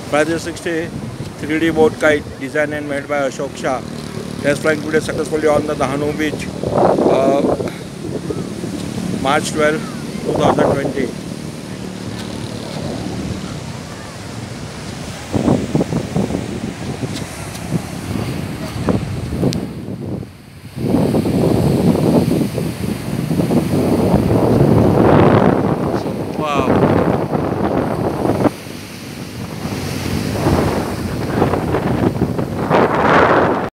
Flight 360 3D boat kite designed and made by Ashok Shah. Test flying today successfully on the Dahanu beach, March 12, 2020.